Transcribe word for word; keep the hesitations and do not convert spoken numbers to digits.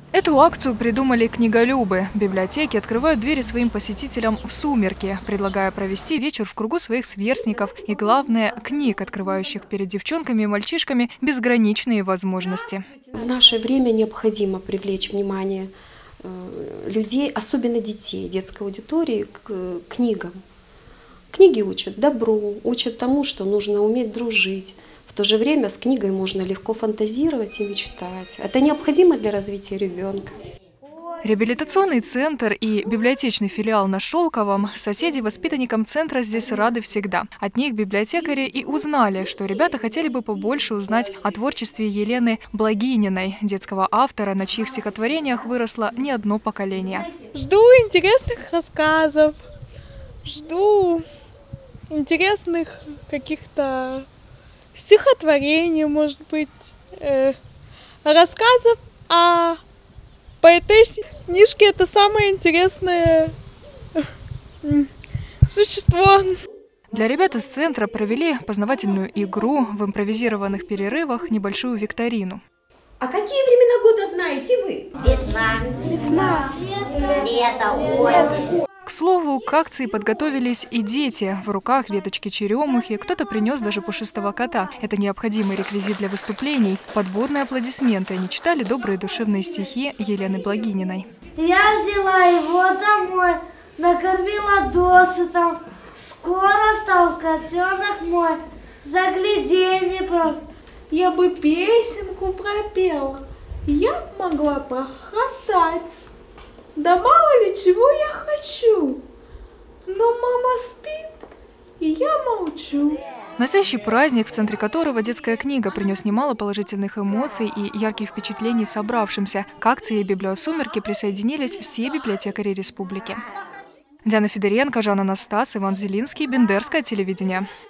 Эту акцию придумали книголюбы. Библиотеки открывают двери своим посетителям в сумерки, предлагая провести вечер в кругу своих сверстников и, главное, книг, открывающих перед девчонками и мальчишками безграничные возможности. В наше время необходимо привлечь внимание людей, особенно детей, детской аудитории, к книгам. Книги учат добру, учат тому, что нужно уметь дружить. В то же время с книгой можно легко фантазировать и мечтать. Это необходимо для развития ребенка. Реабилитационный центр и библиотечный филиал на Шелковом соседи воспитанникам центра здесь рады всегда. От них библиотекари и узнали, что ребята хотели бы побольше узнать о творчестве Елены Благининой, детского автора, на чьих стихотворениях выросло не одно поколение. Жду интересных рассказов, жду интересных каких-то стихотворений, может быть, э, рассказов о поэтессе. Книжки — это самое интересное существо. Для ребят из центра провели познавательную игру, в импровизированных перерывах небольшую викторину. А какие времена года знаете вы? Весна, Весна, лето, осень. К слову, к акции подготовились и дети. В руках веточки черемухи, кто-то принес даже пушистого кота. Это необходимый реквизит для выступлений. Подборные аплодисменты. Они читали добрые душевные стихи Елены Благининой. Я взяла его домой, накормила досыта. Скоро стал котенок мой, загляденье просто. Я бы песенку пропела, я могла похотать. Да мало ли чего я хочу, но мама спит, и я молчу. Настоящий праздник, в центре которого детская книга, принес немало положительных эмоций и ярких впечатлений собравшимся. К акции «Библиосумерки» присоединились все библиотекари республики. Диана Федоренко, Жанна Настас, Иван Зелинский, Бендерское телевидение.